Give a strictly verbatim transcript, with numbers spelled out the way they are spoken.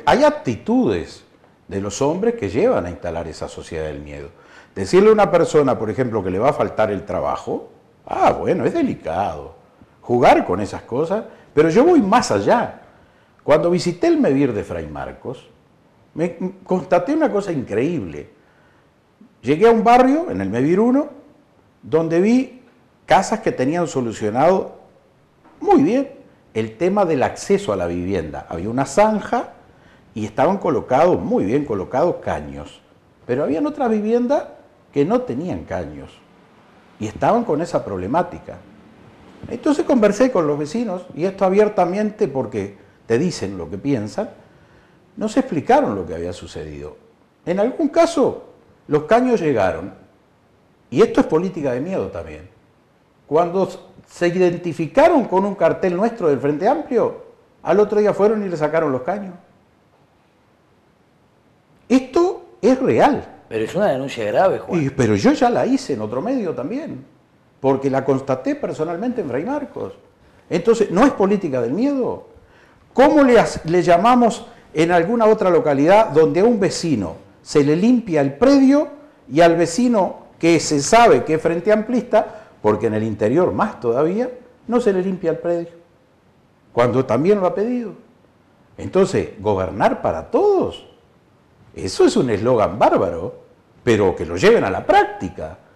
Hay actitudes de los hombres que llevan a instalar esa sociedad del miedo. Decirle a una persona, por ejemplo, que le va a faltar el trabajo, ah, bueno, es delicado. Jugar con esas cosas, pero yo voy más allá. Cuando visité el Mevir de Fray Marcos, me constaté una cosa increíble. Llegué a un barrio, en el Mevir uno, donde vi casas que tenían solucionado muy bien el tema del acceso a la vivienda. Había una zanja y estaban colocados, muy bien colocados, caños. Pero habían otras viviendas que no tenían caños y estaban con esa problemática. Entonces conversé con los vecinos, y esto abiertamente porque te dicen lo que piensan, no se explicaron lo que había sucedido. En algún caso, los caños llegaron, y esto es política de miedo también. Cuando se identificaron con un cartel nuestro del Frente Amplio, al otro día fueron y le sacaron los caños. Esto es real. Pero es una denuncia grave, Juan. Y, pero yo ya la hice en otro medio también, porque la constaté personalmente en Fray Marcos. Entonces, ¿no es política del miedo? ¿Cómo le, le llamamos en alguna otra localidad donde a un vecino se le limpia el predio y al vecino que se sabe que es frente amplista, porque en el interior más todavía, no se le limpia el predio, cuando también lo ha pedido? Entonces, gobernar para todos, eso es un eslogan bárbaro, pero que lo lleven a la práctica.